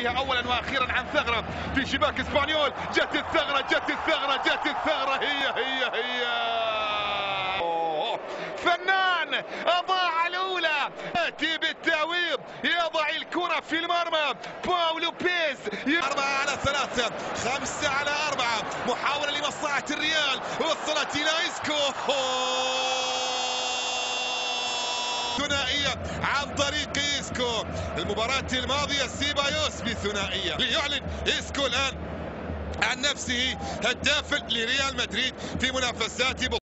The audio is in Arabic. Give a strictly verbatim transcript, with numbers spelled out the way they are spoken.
سؤالها اولا واخيرا عن ثغره في شباك اسبانيول. جت الثغره جت الثغره جت الثغره هي هي هي أوه. فنان اضاع الاولى، ياتي بالتعويض، يضع الكره في المرمى. باو لوبيز أربعة على ثلاثة، خمسة على أربعة، محاولة لمصلحة الريال، وصلت إلى إسكو. ثنائية عن طريق إسكو. المباراة الماضية سيبايوس بثنائية، ليعلن إسكو الآن عن نفسه هداف لريال مدريد في منافسات